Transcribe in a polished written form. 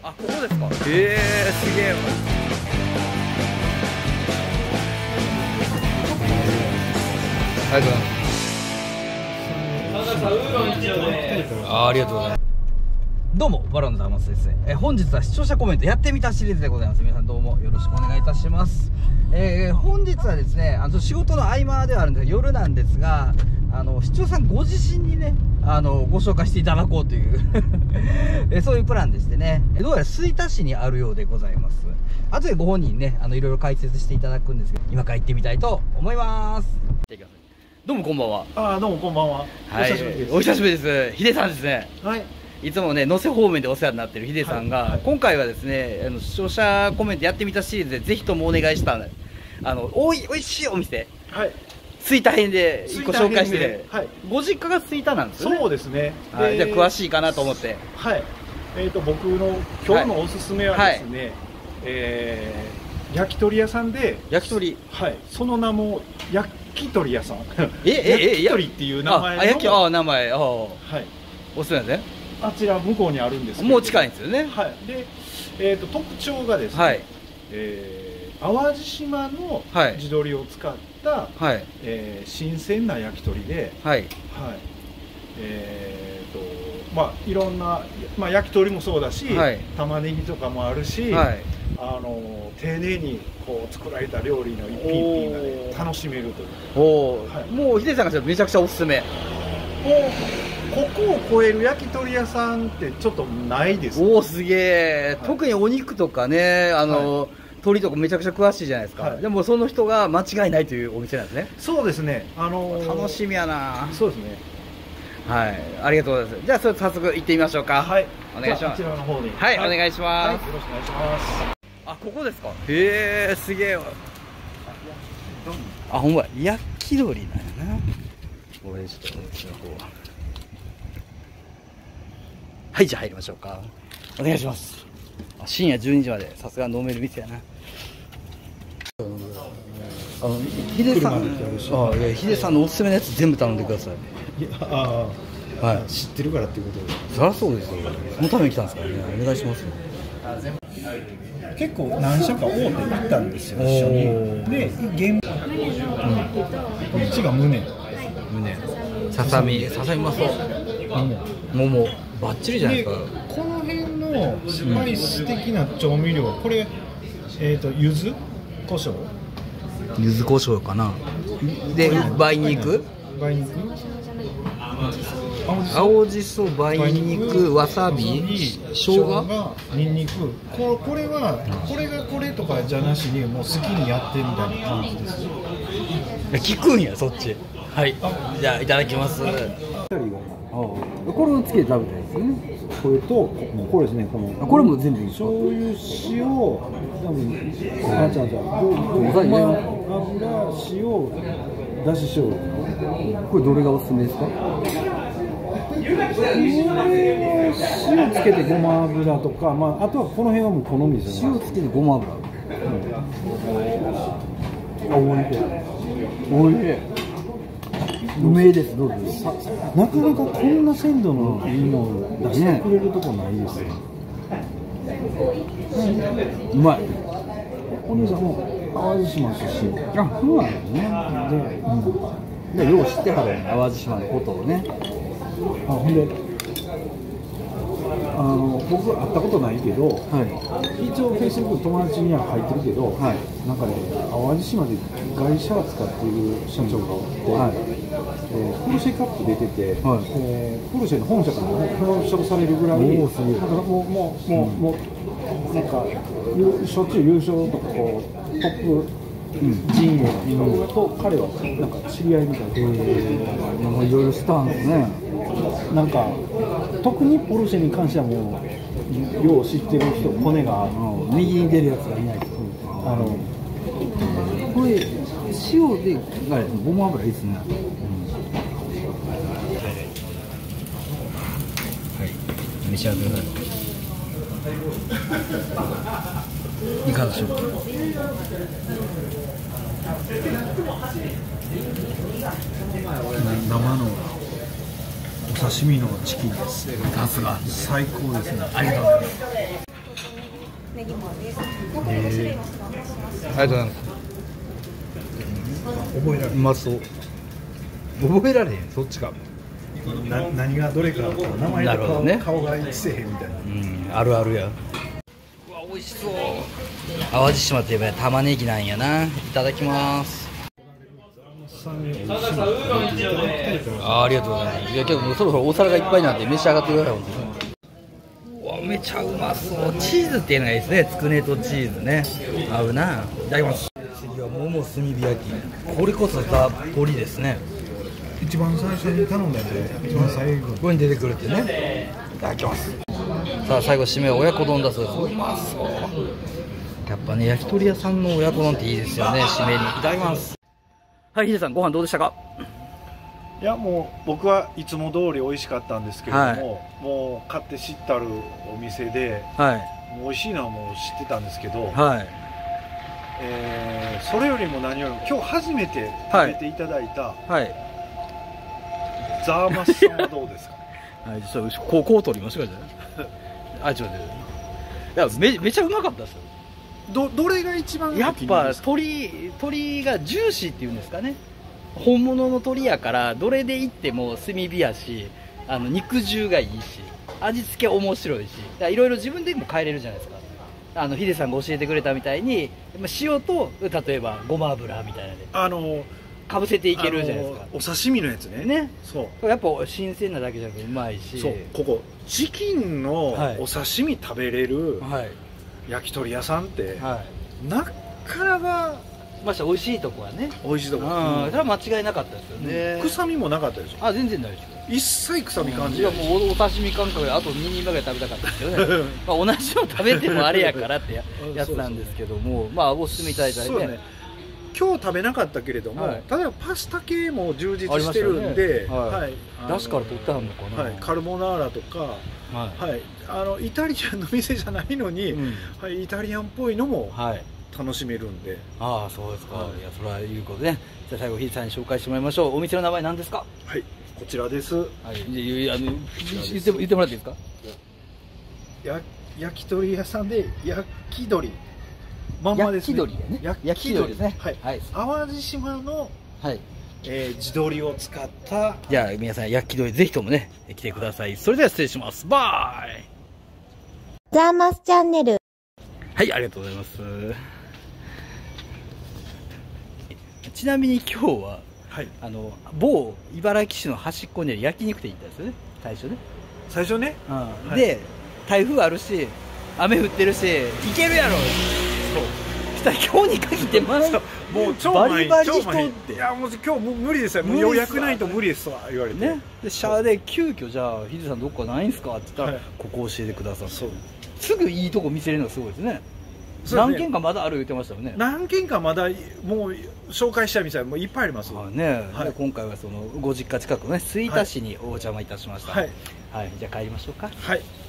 あ、ここですか。すげえ。ありがとうございます。ありがとうございます。どうもバロンのダーマスです。本日は視聴者コメントやってみたシリーズでございます。皆さんどうもよろしくお願いいたします。本日はですね、仕事の合間ではあるんですが、夜なんですが、視聴者さんご自身にね、ご紹介していただこうというそういうプランでしてね、どうやら吹田市にあるようでございます。後でご本人ね、いろいろ解説していただくんですけど、今から行ってみたいと思います。どうもこんばんは。 どうもこんばんは。 はい、お久しぶりです。お久しぶりです。ヒデさんですね。はい。いつもね、能勢方面でお世話になってるヒデさんが、今回はですね、視聴者コメントやってみたシリーズでぜひともお願いしたおいしいお店、はい、吹田編で1個紹介してて、はい、ご実家が吹田なんですよね。そうですね。じゃあ詳しいかなと思って。はい。 僕の今日のおすすめはですね、焼き鳥屋さんで、 焼き鳥、 はい、その名も焼き鳥屋さん。焼き鳥っていう名前の。 名前、はい。おすすめですね。 あちら向こうにあるんですけど、 もう近いんですよね。 はい。で、特徴がですね、はい、淡路島の地鶏を使った、はい、新鮮な焼き鳥で、はい、はい、まあいろんな、まあ焼き鳥もそうだし、はい、玉ねぎとかもあるし、はい、丁寧にこう作られた料理の一品がね楽しめるという。 はい、もうヒデさんがめちゃくちゃおすすめ。 ここを超える焼き鳥屋さんってちょっとないですね。 おお、すげえ、はい、特にお肉とかね、はい、鶏とかめちゃくちゃ詳しいじゃないですか、はい、でもその人が間違いないというお店なんですね。 そうですね、 楽しみやな。 そうですね。 はい、ありがとうございます。じゃあそれ早速行ってみましょうか。はい、お願いします。 こちらの方に、 はい、はい、お願いします、はい、 よろしくお願いします。 あ、ここですか。へえ、すげえ。あ、ほんま焼き鳥なんやな。これちょっとこっちの方は。はい、じゃあ入りましょうか。お願いします。深夜12時までさすが飲める店やな。ヒデさん、ヒデさんのおすすめのやつ全部頼んでください。 いや、はい、知ってるからっていうことで。 そりゃそうですよ。そのために来たんですからね。お願いしますよ。 結構何社か大手行ったんですよ、一緒に。で、こっちが胸、 ささみうまそう。桃バッチリじゃないですか。 この辺のスパイス的な調味料、これ柚子胡椒、 柚子胡椒かな。で、梅肉、青じそ、梅肉、わさび、生姜、 にんにく。これはこれがこれとかじゃなしにもう好きにやってみたいな感じです。 聞くんやそっち。はい、じゃあいただきます。これをつけて食べたいですよね。 これとこれですね。 これも全部醤油、塩、多分油、塩、だし醤油。 これどれがおすすめですか？ 塩つけてごま油とか、まああとはこの辺はもう好みですよね。 塩つけてごま油。 おいしい。 うめえです。どうぞ。 なかなかこんな鮮度のいいのを出してくれるとこないですよ。 うまい。 お兄さんも淡路島出身。 あ、そうなんですね。で、よう知ってはる淡路島のことをね。 ほんで、僕会ったことないけど、一応フェイスブック友達には入ってるけど、なんかね、淡路島でガイシャーツカっていう社長がおって、ポルシェカップ出てて、ポルシェの本社から表彰されるぐらい、なんかもうなんかしょっちゅう優勝とかこうトップ陣営の人と彼はなんか知り合いみたいな。 いろいろしたんですね。 なんか特にポルシェに関してはもうよう知ってる人、骨が右に出るやつがいない。これ塩でごま油いいですね。召し上がってください。いかがでしょうか。 生のお刺身のチキンです。 さすが最高ですね。 ありがとうございます。 ありがとうございます。 覚えられうまそう。覚えられへん、そっちか。 何がどれか名前と顔、 ね、 顔が一致せえへんみたいな。 あるあるや。うわ、美味しそう。淡路島といえば玉ねぎなんやな。いただきます。ありがとうございます。いやけどそろそろお皿がいっぱいになって召し上がってください。本当に。うわ、めちゃうまそう。チーズっていうのがいいですね。つくねとチーズね、合うな。いただきます。次は桃炭火焼き。これこそザ・鶏ですね。 一番最初に頼んだんで、一番最後ここに出てくるってね。いただきます。さあ最後締めは親子丼だそうです。うまそう。やっぱね、焼き鳥屋さんの親子丼っていいですよね。締めにいただきます。はい、ヒデさん、ご飯どうでしたか？ いや、もう僕はいつも通り美味しかったんですけれども、もう買って知ったるお店で、もう美味しいのはもう知ってたんですけど、それよりも何よりも今日初めて食べていただいた、ザーマスさんはどうですか？ はい、ちょっとこう取りましょうか。あ、ちょっといや、めちゃうまかったですよ。 どれが一番やっぱ鶏がジューシーっていうんですかね。本物の鶏やからどれでいっても炭火やし、肉汁がいいし、味付け面白いし、いろいろ自分でも変えれるじゃないですか。ヒデさんが教えてくれたみたいに塩と例えばごま油みたいなでかぶせていけるじゃないですか。 お刺身のやつね。 そうやっぱ新鮮なだけじゃなくてうまいし。 そう、ここチキンのお刺身食べれる焼き鳥屋さんって、なかなかました。美味しいとこはね、 美味しいとこ、 それは間違いなかったですよね。 臭みもなかったでしょ？ 全然ないでしょ。 一切臭み感じない。 もうお刺身感覚であと2人前ぐらい食べたかったですよね。同じの食べてもあれやからってやつなんですけども、おすすめいただいたりね。 今日食べなかったけれども、例えばパスタ系も充実してるんで、 だしから取ってあるのかな。 カルボナーラとか、イタリアンの店じゃないのに、イタリアンっぽいのも楽しめるんで。 そうですか。いや、それはいうことでね。じゃあ最後ヒデさんに紹介してもらいましょう。お店の名前何ですか？ はい、こちらです。 言ってもらっていいですか？ 焼き鳥屋さんで焼き鳥。まんまですね。 焼き鳥ですね。 淡路島の地鶏を使った。 じゃあ皆さん焼き鳥ぜひともね来てください。それでは失礼します。バイ。 ザーマスチャンネル。 はい、ありがとうございます。ちなみに今日は某茨城市の端っこにある焼肉店に行ったんですよね。最初ね。で台風あるし雨降ってるし行けるやろ。したら今日に限ってもう超バリバリ人って、いやもう今日無理ですよ。もう予約ないと無理ですわ言われてね。 でシャアで急遽じゃあヒデさんどっかないんすかって言ったらここ教えてください。すぐいいとこ見せれるのがすごいですね。何軒かまだある言ってましたよね。 何軒かまだもう紹介したい店はもういっぱいありますね。今回はそのご実家近くのね吹田市にお邪魔いたしました。はい、じゃあ帰りましょうか。 はい。